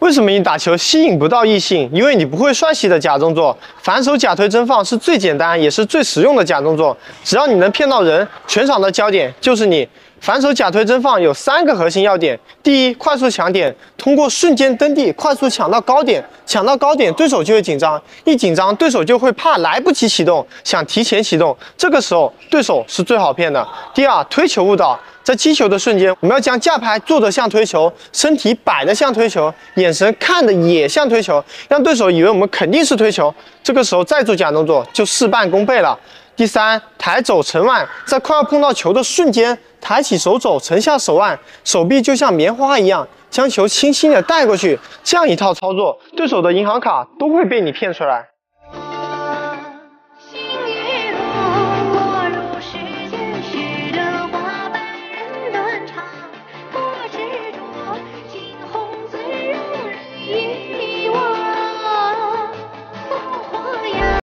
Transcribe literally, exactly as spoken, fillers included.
为什么你打球吸引不到异性？因为你不会帅气的假动作。反手假推真放是最简单也是最实用的假动作，只要你能骗到人，全场的焦点就是你。反手假推真放有三个核心要点：第一，快速抢点，通过瞬间蹬地快速抢到高点，抢到高点对手就会紧张，一紧张对手就会怕来不及启动，想提前启动，这个时候对手是最好骗的。第二，推球误导。在击球的瞬间，我们要将架拍做得像推球，身体摆得像推球，眼神看得也像推球，让对手以为我们肯定是推球。这个时候再做假动作，就事半功倍了。第三，抬肘成腕，在快要碰到球的瞬间，抬起手肘，沉下手腕，手臂就像棉花一样，将球轻轻地带过去。这样一套操作，对手的银行卡都会被你骗出来。